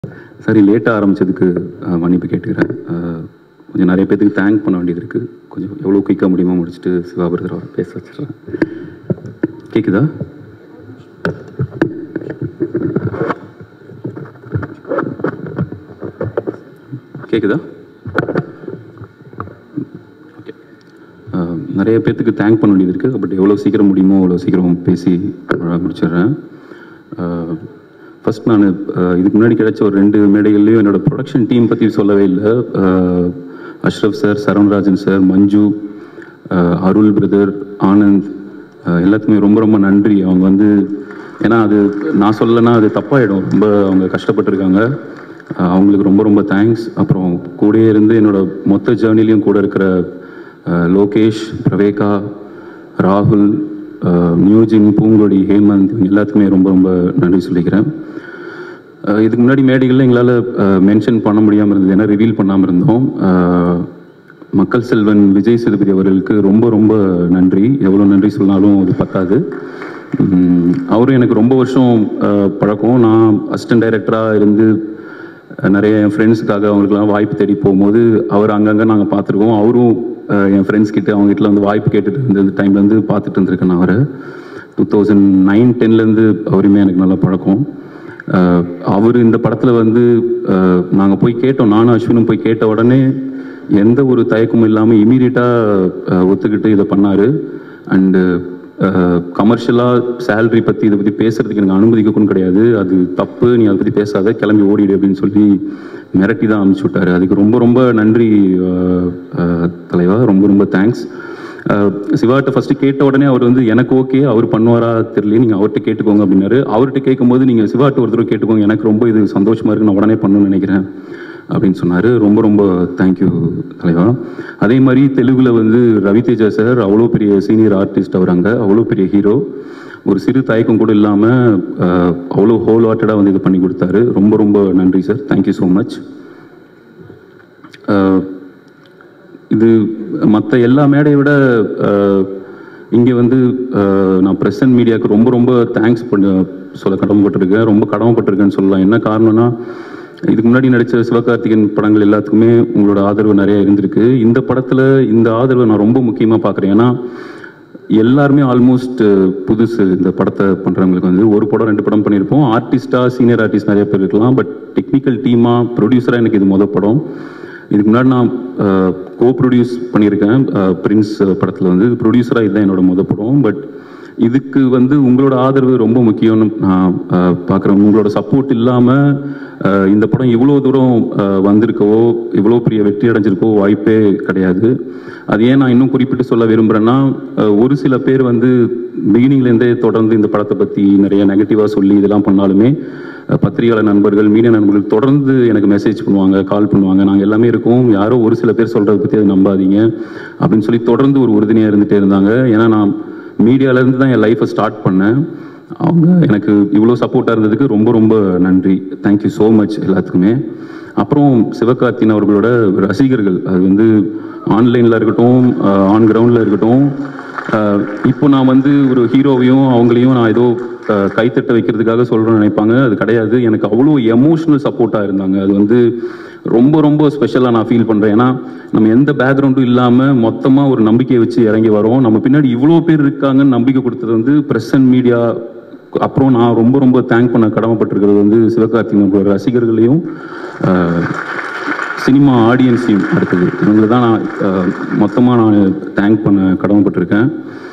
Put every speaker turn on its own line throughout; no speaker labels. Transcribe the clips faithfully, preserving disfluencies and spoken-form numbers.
சரி, லேட்டாக ஆரம்பித்ததுக்கு மன்னிப்பு கேட்டுக்கிறேன். கொஞ்சம் நிறைய பேருக்கு தேங்க் பண்ண வேண்டியது இருக்குது. கொஞ்சம் எவ்வளோ குயிக்காக முடியுமோ முடிச்சுட்டு சிவா பிரதர் அவர் பேச வச்சிடுறேன். கேட்குதா? கேட்குதா? ஓகே. நிறைய பேர்த்துக்கு தேங்க் பண்ண வேண்டியது இருக்குது. பட் எவ்வளோ சீக்கிரம் முடியுமோ அவ்வளோ சீக்கிரம் பேசி முடிச்சிடுறேன். ஃபஸ்ட் நான் இதுக்கு முன்னாடி கிடைச்ச ஒரு ரெண்டு மேடைகள்லையும் என்னோடய ப்ரொடக்ஷன் டீம் பற்றி சொல்லவே இல்லை. Ashraf sir, Saravanarajan sir, Manju, Arul brother, Anand, எல்லாத்துக்குமே ரொம்ப ரொம்ப நன்றி. அவங்க வந்து ஏன்னா அது நான் சொல்லலைன்னா அது தப்பாகிடும். ரொம்ப அவங்க கஷ்டப்பட்டுருக்காங்க. அவங்களுக்கு ரொம்ப ரொம்ப தேங்க்ஸ். அப்புறம் கூடயே இருந்து என்னோடய மொத்த ஜேர்னிலையும் கூட இருக்கிற லோகேஷ், பிரவேகா, ராகுல், நியூஜின், பூங்கொடி, ஹேமந்த், எல்லாத்துக்குமே ரொம்ப ரொம்ப நன்றி சொல்லிக்கிறேன். இதுக்கு முன்னாடி மேடைகளில் எங்களால் மென்ஷன் பண்ண முடியாமல் இருந்தது, ஏன்னா ரிவீல் பண்ணாமல் இருந்தோம். மக்கள் செல்வன் விஜய் சேதுபதி அவர்களுக்கு ரொம்ப ரொம்ப நன்றி. எவ்வளோ நன்றி சொன்னாலும் அது பத்தாது. அவரும் எனக்கு ரொம்ப வருஷம் பழக்கம். நான் அசிஸ்டன்ட் டைரக்டராக இருந்து நிறைய என் ஃப்ரெண்ட்ஸுக்காக அவங்களுக்குலாம் வாய்ப்பு தேடி போகும்போது அவர் அங்கங்கே நாங்கள் பார்த்துருக்கோம். அவரும் என் ஃப்ரெண்ட்ஸ் கிட்ட அவங்க கிட்ட வந்து வாய்ப்பு கேட்டுட்டு இருந்த டைம்லேருந்து பார்த்துட்டு இருந்திருக்கேன். நான் அவரை டூ தௌசண்ட் நைன் டென்லேருந்து அவருமே எனக்கு நல்லா பழக்கம். அவர் இந்த படத்தில் வந்து நாங்கள் போய் கேட்டோம், நானும் அஸ்வினும் போய் கேட்ட உடனே எந்த ஒரு தயக்கமும் இல்லாமல் இமீடியட்டாக ஒத்துக்கிட்டு இதை பண்ணார். அண்டு கமர்ஷியலாக சேலரி பற்றி இதை பற்றி பேசுகிறதுக்கு எனக்கு அனுமதிக்கணும் கிடையாது, அது தப்பு, நீ அதை பற்றி பேசாத, கிளம்பி ஓடிடு அப்படின்னு சொல்லி மிரட்டி தான் அனுப்பிச்சி விட்டார். அதுக்கு ரொம்ப ரொம்ப நன்றி தலைவா, ரொம்ப ரொம்ப தேங்க்ஸ். சிவாட்ட ஃபஸ்ட்டு கேட்ட உடனே அவர் வந்து எனக்கு ஓகே, அவர் பண்ணுவாரா தெரியல, நீங்கள் அவர்கிட்ட கேட்டுக்கோங்க அப்படின்னாரு. அவர்கிட்ட கேட்கும்போது நீங்கள் சிவாட்ட ஒரு தடவை கேட்டுக்கோங்க, எனக்கு ரொம்ப இது சந்தோஷமாக இருக்குது, நான் உடனே பண்ணணும்னு நினைக்கிறேன் அப்படின்னு சொன்னார். ரொம்ப ரொம்ப தேங்க்யூ தலைவா. அதே மாதிரி தெலுங்கில் வந்து ரவிதேஜா சார் அவ்வளோ பெரிய சீனியர் ஆர்டிஸ்ட், அவர் அங்கே அவ்வளோ பெரிய ஹீரோ, ஒரு சிறு தயக்கம் கூட இல்லாமல் அவ்வளோ ஹோல் ஹார்ட்டடாக வந்து இது பண்ணி கொடுத்தாரு. ரொம்ப ரொம்ப நன்றி சார், தேங்க்யூ ஸோ மச். இது மற்ற எல்லா மேடையை விட இங்கே வந்து நான் ப்ரெஸ் அண்ட் மீடியாவுக்கு ரொம்ப ரொம்ப தேங்க்ஸ் பண்ண சொல்ல கடமைப்பட்டிருக்கேன். ரொம்ப கடமைப்பட்டிருக்கேன்னு சொல்லலாம். என்ன காரணம்னா, இதுக்கு முன்னாடி நடித்த சிவகார்த்திகேயன் படங்கள் எல்லாத்துக்குமே உங்களோட ஆதரவு நிறையா இருந்திருக்கு. இந்த படத்தில் இந்த ஆதரவை நான் ரொம்ப முக்கியமாக பார்க்குறேன். ஏன்னா எல்லாருமே ஆல்மோஸ்ட் புதுசு இந்த படத்தை பண்ணுறவங்களுக்கு. வந்து ஒரு படம் ரெண்டு படம் பண்ணியிருப்போம். ஆர்டிஸ்டாக சீனியர் ஆர்டிஸ்ட் நிறைய பேர் இருக்கலாம். பட் டெக்னிக்கல் டீமாக ப்ரொடியூசராக எனக்கு இது மொதல் படம். இதுக்கு முன்னாடி நான் கோ ப்ரொடியூஸ் பண்ணியிருக்கேன் பிரின்ஸ் படத்தில். வந்து ப்ரொடியூசராக இதுதான் என்னோட மொதல் படம். பட் இதுக்கு வந்து உங்களோட ஆதரவு ரொம்ப முக்கியம்னு நான் பார்க்குறேன். உங்களோட சப்போர்ட் இல்லாமல் இந்த படம் இவ்வளோ தூரம் வந்திருக்கவோ இவ்வளோ பெரிய வெற்றி அடைஞ்சிருக்கோ வாய்ப்பே கிடையாது. அது ஏன் நான் இன்னும் குறிப்பிட்டு சொல்ல விரும்புகிறேன்னா, ஒரு சில பேர் வந்து பிகினிங்லேருந்தே தொடர்ந்து இந்த படத்தை பற்றி நிறைய நெகட்டிவாக சொல்லி இதெல்லாம் பண்ணாலுமே பத்திரிகையாளர் நண்பர்கள், மீடியா நண்பர்கள் தொடர்ந்து எனக்கு மெசேஜ் பண்ணுவாங்க, கால் பண்ணுவாங்க, நாங்கள் எல்லாமே இருக்கோம், யாரோ ஒரு சில பேர் சொல்கிறத பற்றி அதை நம்பாதீங்க அப்படின்னு சொல்லி தொடர்ந்து ஒரு உறுதுணையாக இருந்துகிட்டே இருந்தாங்க. ஏன்னா நான் மீடியாவிலேருந்து தான் என் லைஃப்பை ஸ்டார்ட் பண்ணேன். அவங்க எனக்கு இவ்வளோ சப்போர்ட்டாக இருந்ததுக்கு ரொம்ப ரொம்ப நன்றி, தேங்க்யூ ஸோ மச் எல்லாத்துக்குமே. அப்புறம் சிவகார்த்திகேயன் அவர்களோட ரசிகர்கள், அது வந்து ஆன்லைனில் இருக்கட்டும், ஆன் கிரவுண்டில் இருக்கட்டும், இப்போ நான் வந்து ஒரு ஹீரோவையும் அவங்களையும் நான் ஏதோ கைத்தட்ட வைக்கிறதுக்காக சொல்கிறேன்னு நினைப்பாங்க. அது கிடையாது. எனக்கு அவ்வளோ எமோஷ்னல் சப்போர்ட்டாக இருந்தாங்க. அது வந்து ரொம்ப ரொம்ப ஸ்பெஷலாக நான் ஃபீல் பண்ணுறேன். ஏன்னா நம்ம எந்த பேக்ரவுண்டும் இல்லாமல் மொத்தமாக ஒரு நம்பிக்கையை வச்சு இறங்கி வரோம். நம்ம பின்னாடி இவ்வளோ பேர் இருக்காங்கன்னு நம்பிக்கை கொடுத்தது வந்து ப்ரெஸ் அண்ட் மீடியா. அப்புறம் நான் ரொம்ப ரொம்ப தேங்க் பண்ண கடமைப்பட்டிருக்கிறது வந்து சிவகார்த்திகேயனோட ரசிகர்களையும் சினிமா ஆடியன்ஸையும். அடுத்தது இவங்களை தான் நான் மொத்தமாக நான் தேங்க் பண்ண கடமைப்பட்டிருக்கேன்.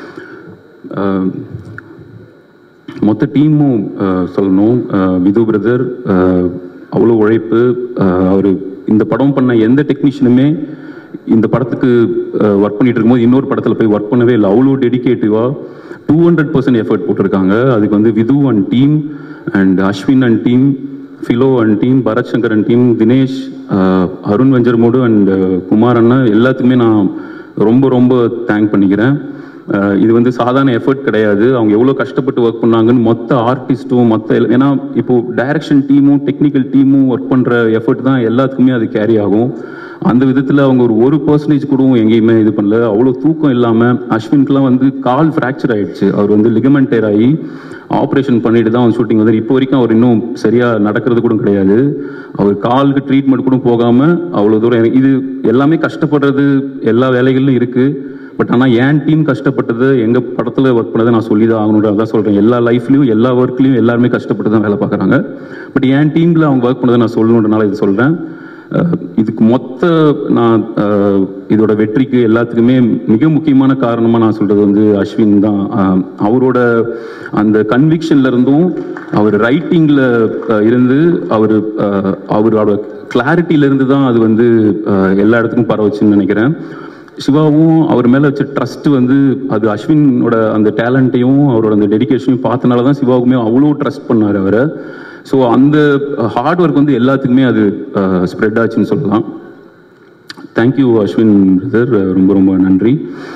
மொத்த டீமும் சொல்லணும். விது பிரதர் அவ்வளோ உழைப்பு. அவர் இந்த படம் பண்ண எந்த டெக்னீஷியனுமே இந்த படத்துக்கு ஒர்க் பண்ணிட்டு இருக்கும்போது இன்னொரு படத்தில் போய் ஒர்க் பண்ணவே இல்லை. அவ்வளோ டெடிகேட்டிவாக டூ ஹண்ட்ரட் பர்சன்ட் எஃபர்ட் போட்டிருக்காங்க. அதுக்கு வந்து Vidhu and team and Ashwin and team, Philo and team, Bharath Shankar and team, Dinesh, Arun Venjaramoodu and Kumar அண்ணா எல்லாத்துக்குமே நான் ரொம்ப ரொம்ப தேங்க் பண்ணிக்கிறேன். இது வந்து சாதாரண எஃபர்ட் கிடையாது. அவங்க எவ்வளோ கஷ்டப்பட்டு ஒர்க் பண்ணாங்கன்னு மொத்த ஆர்டிஸ்ட்டும் மொத்த, ஏன்னா இப்போது டைரக்ஷன் டீமும் டெக்னிக்கல் டீமும் ஒர்க் பண்ணுற எஃபர்ட் தான் எல்லாத்துக்குமே அது கேரி ஆகும். அந்த விதத்தில் அவங்க ஒரு ஒரு பர்சன்டேஜ் கூட எங்கேயுமே இது பண்ணல. அவ்வளோ தூக்கம் இல்லாமல் அஸ்வின்க்குலாம் வந்து கால் ஃப்ராக்சர் ஆகிடுச்சு. அவர் வந்து லிகமெண்ட் டேர் ஆகி ஆப்ரேஷன் பண்ணிட்டு தான் வந்து ஷூட்டிங் வந்து இப்போ வரைக்கும் அவர் இன்னும் சரியாக நடக்கிறது கூட கிடையாது. அவர் காலுக்கு ட்ரீட்மெண்ட் கூட போகாமல் அவ்வளோ தூரம் இது எல்லாமே கஷ்டப்படுறது எல்லா வேலைகளிலும் இருக்குது. பட் ஆனால் என் டீம் கஷ்டப்பட்டது, எங்கள் படத்தில் ஒர்க் பண்ணதை நான் சொல்லி தான் ஆகணுன்ற அதான் சொல்கிறேன். எல்லா லைஃப்லையும் எல்லா ஒர்க்லையும் எல்லாருமே கஷ்டப்பட்டு தான் வேலை பார்க்குறாங்க. பட் என் டீமில் அவங்க ஒர்க் பண்ணதை நான் சொல்லணுன்றனால இது சொல்கிறேன். இதுக்கு மொத்த நான் இதோட வெற்றிக்கு எல்லாத்துக்குமே மிக முக்கியமான காரணமாக நான் சொல்கிறது வந்து அஸ்வின் தான். அவரோட அந்த கன்விக்ஷன்ல இருந்தும் அவர் ரைட்டிங்கில் இருந்து அவர் அவரோட கிளாரிட்டியிலேருந்து தான் அது வந்து எல்லா இடத்துக்கும் பரவச்சுன்னு நினைக்கிறேன். சிவாவும் அவர் மேலே வச்ச ட்ரஸ்ட் வந்து அது அஸ்வினோட அந்த டேலண்ட்டையும் அவரோட அந்த டெடிக்கேஷனையும் பார்த்தனால தான் சிவாவுக்குமே அவ்வளோ ட்ரஸ்ட் பண்ணார் அவரை. ஸோ அந்த ஹார்ட் ஒர்க் வந்து எல்லாத்துக்குமே அது ஸ்ப்ரெட் ஆச்சுன்னு சொல்லலாம். தேங்க்யூ அஸ்வின் பிரதர், ரொம்ப ரொம்ப நன்றி.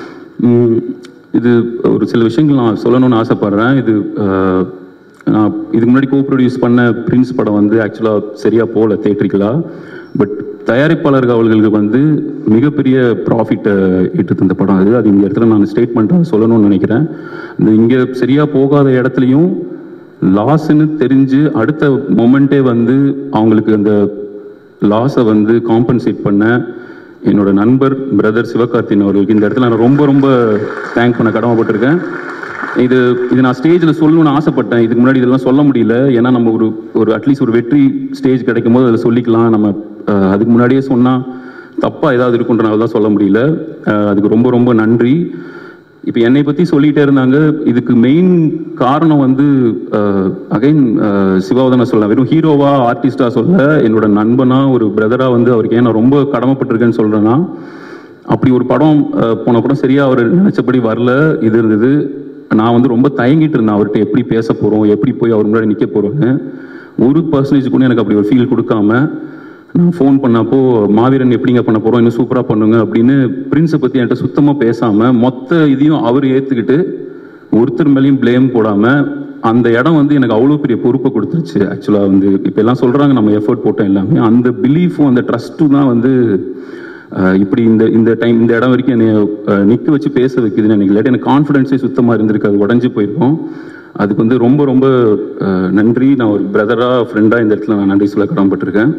இது ஒரு சில விஷயங்கள் நான் சொல்லணும்னு ஆசைப்பட்றேன். இது நான் இதுக்கு முன்னாடி கோ ப்ரொடியூஸ் பண்ண பிரின்ஸ் படம் வந்து ஆக்சுவலாக சரியாக போகல தேட்டரிக்கலாக. பட் தயாரிப்பாளர்கள் அவர்களுக்கு வந்து மிகப்பெரிய ப்ராஃபிட்டை ஈட்டு தந்த படம் அது. அது இந்த இடத்துல நான் ஸ்டேட்மெண்ட்டாக சொல்லணும்னு நினைக்கிறேன். இந்த இங்கே சரியாக போகாத இடத்துலையும் லாஸ்ன்னு தெரிஞ்சு அடுத்த மொமெண்ட்டே வந்து அவங்களுக்கு அந்த லாஸை வந்து காம்பன்சேட் பண்ண என்னோட நண்பர் பிரதர் சிவகார்த்தின் அவர்களுக்கு இந்த இடத்துல நான் ரொம்ப ரொம்ப தேங்க் பண்ண கடமைப்பட்டிருக்கேன். இது இது நான் ஸ்டேஜில் சொல்லணும்னு ஆசைப்பட்டேன். இதுக்கு முன்னாடி இதெல்லாம் சொல்ல முடியல. ஏன்னா நம்ம ஒரு ஒரு அட்லீஸ்ட் ஒரு வெற்றி ஸ்டேஜ் கிடைக்கும் போது அதில் சொல்லிக்கலாம். நம்ம அதுக்கு முன்னாடியே சொன்னால் தப்பாக ஏதாவது இருக்குன்றனால தான் சொல்ல முடியல. அதுக்கு ரொம்ப ரொம்ப நன்றி. இப்போ என்னை பற்றி சொல்லிகிட்டே இருந்தாங்க. இதுக்கு மெயின் காரணம் வந்து அகைன் சிவாவதான சொல்லலாம். வெறும் ஹீரோவா ஆர்டிஸ்டாக சொல்ல, என்னோட நண்பனா ஒரு பிரதராக வந்து அவருக்கு ஏன் நான் ரொம்ப கடமைப்பட்டிருக்கேன்னு சொல்கிறேன்னா, அப்படி ஒரு படம் போன படம் சரியாக அவர் நினச்சபடி வரல. இது இருந்தது. நான் வந்து ரொம்ப தயங்கிட்டு இருந்தேன் அவர்கிட்ட எப்படி பேச போகிறோம், எப்படி போய் அவர் முன்னாடி நிற்க போகிறோன்னு. ஒரு பர்சன்டேஜ் கூட எனக்கு அப்படி ஒரு ஃபீல் கொடுக்காம நான் ஃபோன் பண்ணப்போ மாவீரன் எப்படிங்க பண்ண போகிறோம், இன்னும் சூப்பராக பண்ணுங்க அப்படின்னு பிரின்ஸை பற்றி என்கிட்ட சுத்தமாக பேசாமல் மொத்த இதையும் அவர் ஏற்றுக்கிட்டு ஒருத்தர் மேலேயும் பிளேம் போடாமல் அந்த இடம் வந்து எனக்கு அவ்வளோ பெரிய பொறுப்பை கொடுத்துருச்சு. ஆக்சுவலாக வந்து இப்போ எல்லாம் சொல்கிறாங்க நம்ம எஃபர்ட் போட்டோம் எல்லாமே, அந்த பிலீஃபும் அந்த ட்ரஸ்ட்டும் தான் வந்து இப்படி இந்த இந்த டைம் இந்த இடம் வரைக்கும் என்னை நிற்க வச்சு பேச வைக்குதுன்னு எனக்கு இல்லாட்டி எனக்கு கான்ஃபிடென்ஸே சுத்தமாக இருந்திருக்கு. அது உடஞ்சி போயிருக்கோம். அதுக்கு வந்து ரொம்ப ரொம்ப நன்றி. நான் ஒரு பிரதராக ஃப்ரெண்டாக இந்த இடத்துல நான் நன்றி சொல்ல கடமைப்பட்டிருக்கேன்.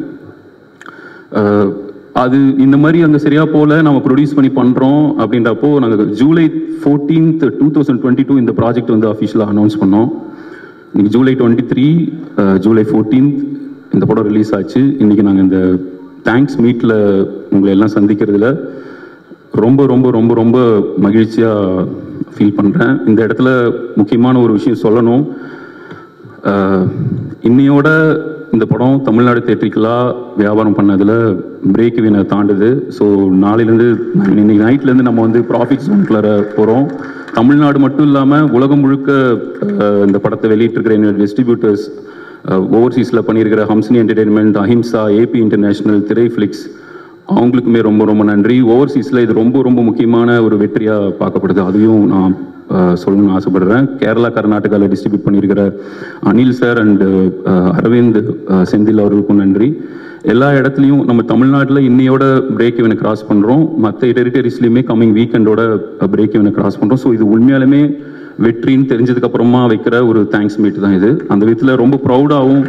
அது இந்த மாதிரி அங்கே சரியாக போல நம்ம ப்ரொடியூஸ் பண்ணி பண்ணுறோம் அப்படின்றப்போ நாங்கள் July fourteenth two thousand twenty two இந்த ப்ராஜெக்ட் வந்து அஃபிஷியலாக அனௌன்ஸ் பண்ணோம். இன்னைக்கு July twenty three July fourteenth இந்த படம் ரிலீஸ் ஆச்சு. இன்றைக்கி நாங்கள் இந்த தேங்க்ஸ் மீட்டில் உங்களை எல்லாம் சந்திக்கிறதுல ரொம்ப ரொம்ப ரொம்ப ரொம்ப மகிழ்ச்சியாக ஃபீல் பண்ணுறேன். இந்த இடத்துல முக்கியமான ஒரு விஷயம் சொல்லணும். இன்னையோட இந்த படம் தமிழ்நாடு தேட்டரிக்கலாக வியாபாரம் பண்ணதில் பிரேக் வீனை தாண்டுது. ஸோ நாளையிலேருந்து இன்னைக்கு நைட்லேருந்து நம்ம வந்து ப்ராஃபிட் ஜோன்குள்ளார போகிறோம். தமிழ்நாடு மட்டும் இல்லாமல் உலகம் முழுக்க இந்த படத்தை வெளியிட்டிருக்கிற என்னோட டிஸ்ட்ரிபியூட்டர்ஸ், ஓவர்சீஸில் பண்ணியிருக்கிற Hamsini Entertainment, Ahimsa, AP International, Thiraiflix அவங்களுக்குமே ரொம்ப ரொம்ப நன்றி. ஓவர்சீஸில் இது ரொம்ப ரொம்ப முக்கியமான ஒரு வெற்றியாக பார்க்கப்படுது. அதையும் நான் சொல்லணும்னு ஆசைப்படுறேன். கேரளா கர்நாடகாவில் டிஸ்ட்ரிபியூட் பண்ணியிருக்கிற அனில் சார் அண்டு அரவிந்த் செந்தில் அவர்களுக்கும் நன்றி. எல்லா இடத்துலையும் நம்ம தமிழ்நாட்டில் இன்னையோட பிரேக் இவனை கிராஸ் பண்ணுறோம். மற்ற டெரிட்டரிஸ்லையுமே கம்மிங் வீக்கெண்டோட பிரேக் இவனை கிராஸ் பண்ணுறோம். ஸோ இது உண்மையாலுமே வெற்றின்னு தெரிஞ்சதுக்கு அப்புறமா வைக்கிற ஒரு தேங்க்ஸ் மீட் தான் இது. அந்த விதத்தில் ரொம்ப ப்ரௌடாகவும்,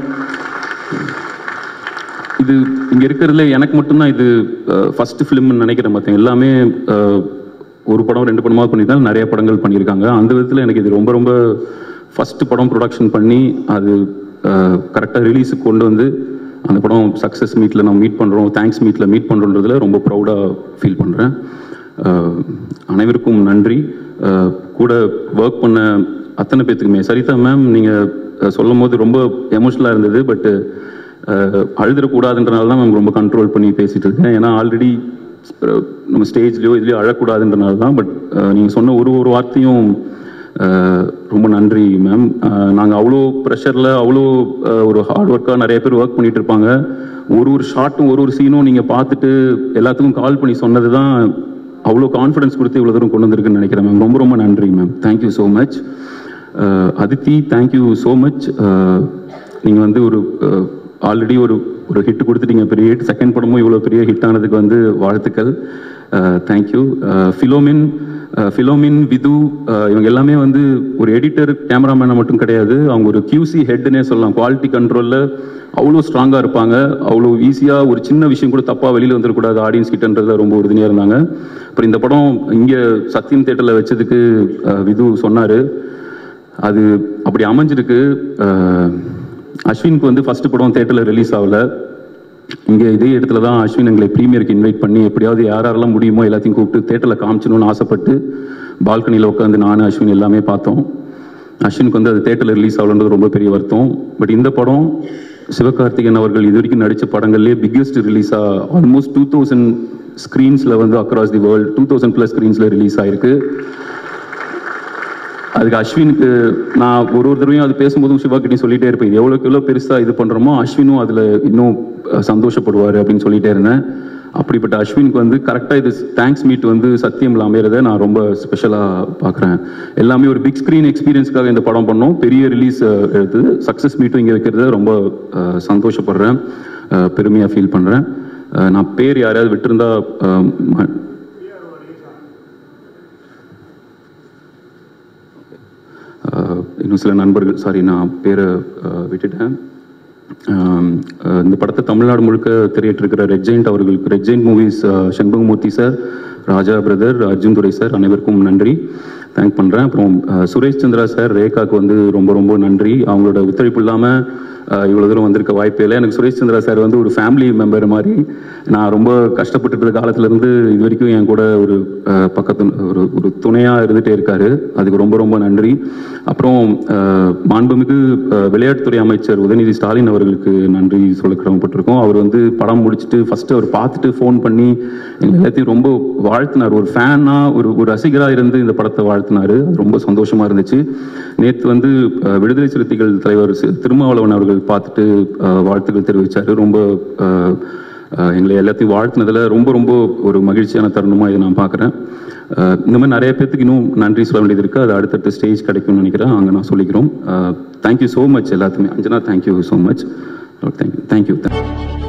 இது இங்கே இருக்கிறதுல எனக்கு மட்டும்தான் இது ஃபஸ்ட்டு ஃபிலிம்னு நினைக்கிறேன். மற்ற எல்லாமே ஒரு படம் ரெண்டு படமாக பண்ணியிருந்தாலும் நிறைய படங்கள் பண்ணியிருக்காங்க. அந்த விதத்தில் எனக்கு இது ரொம்ப ரொம்ப ஃபஸ்ட்டு படம் ப்ரொடக்ஷன் பண்ணி அது கரெக்டாக ரிலீஸுக்கு கொண்டு வந்து அந்த படம் சக்ஸஸ் மீட்டில் நம்ம மீட் பண்ணுறோம், தேங்க்ஸ் மீட்டில் மீட் பண்ணுறோன்றதுல ரொம்ப ப்ரௌடாக ஃபீல் பண்ணுறேன். அனைவருக்கும் நன்றி. கூட ஒர்க் பண்ண அத்தனை பேத்துக்குமே. சரிதா மேம், நீங்கள் சொல்லும் போது ரொம்ப எமோஷ்னலாக இருந்தது. பட்டு அழுதுடக்கூடாதுன்றனால தான் மேம் ரொம்ப கண்ட்ரோல் பண்ணி பேசிகிட்டு இருக்கேன். ஏன்னா ஆல்ரெடி நம்ம ஸ்டேஜ்லையோ இதுலேயோ அழக்கூடாதுன்றனால தான். பட் நீங்கள் சொன்ன ஒரு ஒரு வார்த்தையும் ரொம்ப நன்றி மேம். நாங்கள் அவ்வளோ ப்ரெஷரில் அவ்வளோ ஒரு ஹார்ட் ஒர்க்காக நிறைய பேர் ஒர்க் பண்ணிகிட்டு இருப்பாங்க. ஒரு ஒரு ஷார்ட்டும் ஒரு ஒரு சீனும் நீங்கள் பார்த்துட்டு எல்லாத்துக்கும் கால் பண்ணி சொன்னது தான் அவ்வளோ கான்ஃபிடன்ஸ் கொடுத்து இவ்வளோ தூரம் கொண்டு வந்திருக்குன்னு நினைக்கிறேன் மேம். ரொம்ப ரொம்ப நன்றி ma'am. Thank you so much. Aditi, thank you so much. நீங்கள் வந்து ஒரு ஆல்ரெடி ஒரு ஒரு ஹிட் கொடுத்துட்டீங்க, பெரிய ஹிட். செகண்ட் படமும் இவ்வளோ பெரிய ஹிட் ஆனதுக்கு வந்து வாழ்த்துக்கள். தேங்க்யூ. ஃபிலோமின் ஃபிலோமின் விது இவங்க எல்லாமே வந்து ஒரு எடிட்டர் கேமராமேனை மட்டும் கிடையாது, அவங்க ஒரு கியூசி ஹெட்னே சொல்லலாம். குவாலிட்டி கண்ட்ரோலில் அவ்வளோ ஸ்ட்ராங்காக இருப்பாங்க. அவ்வளோ ஈஸியாக ஒரு சின்ன விஷயம் கூட தப்பாக வெளியில் வந்துடக்கூடாது ஆடியன்ஸ் கிட்டன்றதுல ரொம்ப உறுதியாக இருந்தாங்க. அப்புறம் இந்த படம் இங்கே சத்தியம் தேட்டரில் வச்சதுக்கு விது சொன்னார், அது அப்படி அமைஞ்சிருக்கு. அஸ்வினுக்கு வந்து ஃபஸ்ட்டு படம் தேட்டரில் ரிலீஸ் ஆகலை. இங்கே இதே இடத்துல தான் அஸ்வின் எங்களை ப்ரீமியருக்கு இன்வைட் பண்ணி எப்படியாவது யார் யாரெல்லாம் முடியுமோ எல்லாத்தையும் கூப்பிட்டு தேட்டரில் காமிச்சணும்னு ஆசைப்பட்டு பால்கனியில் உட்காந்து நானும் அஸ்வின் எல்லாமே பார்த்தோம். அஸ்வினுக்கு வந்து அது தேட்டரில் ரிலீஸ் ஆகலன்றது ரொம்ப பெரிய வருத்தம். பட் இந்த படம் சிவகார்த்திகேயன் அவர்கள் இது வரைக்கும் நடித்த படங்கள்லேயே பிக்கெஸ்ட் ரிலீஸாக ஆல்மோஸ்ட் டூ தௌசண்ட் ஸ்க்ரீன்ஸில் வந்து across the world two thousand plus ஸ்க்ரீன்ஸில் ரிலீஸ் ஆகிருக்கு. அதுக்கு அஸ்வினுக்கு நான் ஒரு ஒரு தடவையும் அது பேசும்போதும் சிவாக்கிட்டையும் சொல்லிட்டே இருப்பேன், இது எவ்வளோக்கு எவ்வளோ பெருசாக இது பண்ணுறோமோ அஸ்வினும் அதில் இன்னும் சந்தோஷப்படுவார் அப்படின்னு சொல்லிட்டே இருந்தேன். அப்படிப்பட்ட அஸ்வினுக்கு வந்து கரெக்டாக இது தேங்க்ஸ் மீட் வந்து சத்தியமில் அமைகிறத நான் ரொம்ப ஸ்பெஷலாக பார்க்குறேன். எல்லாமே ஒரு பிக் ஸ்க்ரீன் எக்ஸ்பீரியன்ஸ்க்காக இந்த படம் பண்ணோம், பெரிய ரிலீஸ் எடுத்து சக்ஸஸ் மீட்டும் இங்கே வைக்கிறத ரொம்ப சந்தோஷப்படுறேன், பெருமையாக ஃபீல் பண்ணுறேன். நான் பேர் யாரையாவது விட்டுருந்தா இன்னும் சில நண்பர்கள், சாரி நான் பேரை விட்டுட்டேன். இந்த படத்தை தமிழ்நாடு முழுக்க திரையிட்டிருக்கிற ரெட் ஜெயிண்ட் அவர்களுக்கு, Red Giant Movies Shanmugamoorthy sir, Raja brother, Arjun Durai sir அனைவருக்கும் நன்றி தேங்க் பண்ணுறேன். அப்புறம் சுரேஷ் சந்திரா சார், ரேகாவுக்கு வந்து ரொம்ப ரொம்ப நன்றி. அவங்களோட ஒத்துழைப்பு இல்லாமல் இவ்வளோ தூரம் வந்திருக்க வாய்ப்பே இல்லை. எனக்கு சுரேஷ் சந்திரா சார் வந்து ஒரு ஃபேமிலி மெம்பர் மாதிரி. நான் ரொம்ப கஷ்டப்பட்டு இருந்த காலத்துலேருந்து இது வரைக்கும் என் கூட ஒரு பக்கத்து ஒரு ஒரு துணையாக இருந்துகிட்டே இருக்கார், அதுக்கு ரொம்ப ரொம்ப நன்றி. அப்புறம் மாண்புமிகு விளையாட்டுத்துறை அமைச்சர் உதயநிதி ஸ்டாலின் அவர்களுக்கு நன்றி சொல்ல கடமைப்பட்டிருக்கோம். அவர் வந்து படம் முடிச்சுட்டு ஃபஸ்ட்டு அவர் பார்த்துட்டு ஃபோன் பண்ணி எங்கள் எல்லாத்தையும் ரொம்ப வாழ்த்தினார். ஒரு ஃபேனாக ஒரு ஒரு ரசிகராக இருந்து இந்த படத்தை வாழ்த்தினார், அது ரொம்ப சந்தோஷமாக இருந்துச்சு. நேற்று வந்து விடுதலை சிறுத்தைகள் தலைவர் திருமாவளவன் அவர்கள் பார்த்துட்டு வாழ்த்துக்கள் தெரிவித்தார். ரொம்ப எங்களை எல்லாத்தையும் வாழ்த்தினதில் ரொம்ப ரொம்ப ஒரு மகிழ்ச்சியான தருணமாக இதை நான் பார்க்குறேன். இந்த மாதிரி நிறைய பேர்த்துக்கு இன்னும் நன்றி சொல்ல வேண்டியது இருக்குது, அது அடுத்தடுத்த ஸ்டேஜ் கிடைக்கும்னு நினைக்கிறேன், அங்கே நான் சொல்லிக்கிறோம். தேங்க்யூ ஸோ மச் எல்லாத்துக்குமே. Anjana, thank you so much. Thank you thank you thank you